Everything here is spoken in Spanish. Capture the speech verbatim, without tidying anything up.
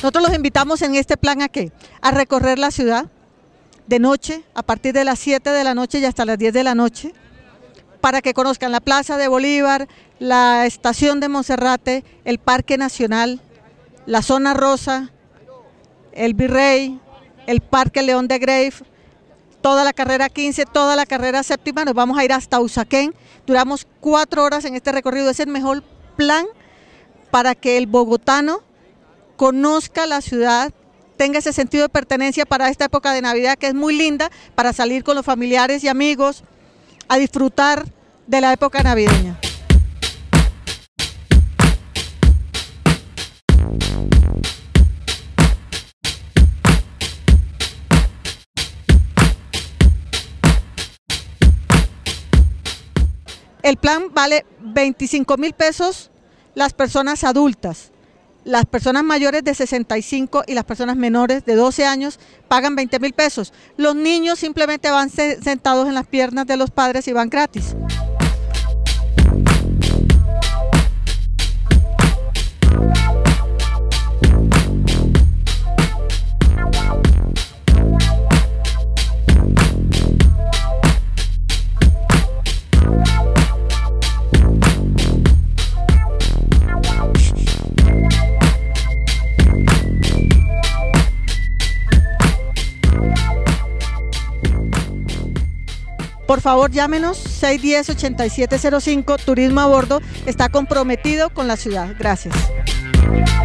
Nosotros los invitamos en este plan a qué? A recorrer la ciudad de noche, a partir de las siete de la noche y hasta las diez de la noche, para que conozcan la Plaza de Bolívar, la Estación de Monserrate, el Parque Nacional, la Zona Rosa, el Virrey, el Parque León de Grave, toda la carrera quince, toda la carrera séptima. Nos vamos a ir hasta Usaquén, duramos cuatro horas en este recorrido. Es el mejor plan para que el bogotano conozca la ciudad, tenga ese sentido de pertenencia para esta época de Navidad, que es muy linda, para salir con los familiares y amigos a disfrutar de la época navideña. El plan vale veinticinco mil pesos las personas adultas. Las personas mayores de sesenta y cinco y las personas menores de doce años pagan veinte mil pesos. Los niños simplemente van sentados en las piernas de los padres y van gratis. Por favor, llámenos seis uno cero, ocho siete cero cinco, Turismo a Bordo está comprometido con la ciudad. Gracias.